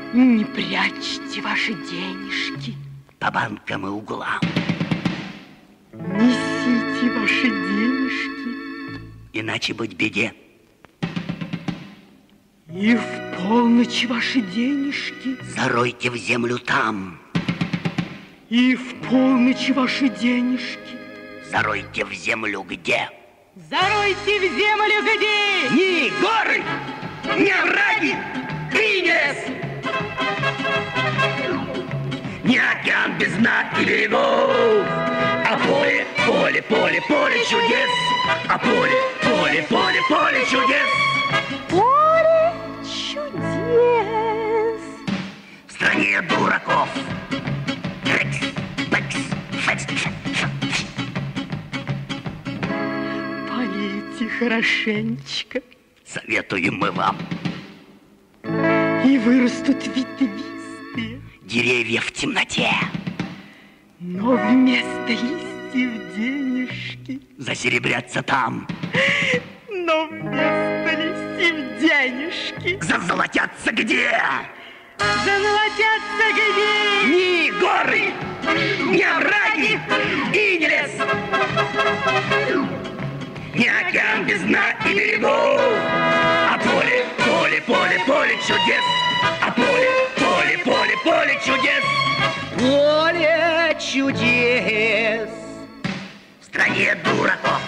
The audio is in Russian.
Не прячьте ваши денежки по банкам и углам. Несите ваши денежки, иначе быть беде. И в полночь ваши денежки заройте в землю там. И в полночь ваши денежки заройте в землю где? Заройте в землю где? Ни горы, ни овраги, и ни лес, ни океан без дна и берегов, а поле, поле, поле, поле чудес, а поле, поле, поле, поле чудес. Поле чудес. В стране дураков. Полейте хорошенечко. Советуем мы вам. И вырастут ветвистые деревья в темноте. Но вместо листьев денежки засеребрятся там. Но вместо листьев денежки зазолотятся где? Зазолотятся где? Ни горы, ни овраги, и ни лес, ни океан без дна и берегов, а поле, поле, поле, поле чудес, а поле, поле, поле, поле чудес. Поле чудес в стране дураков.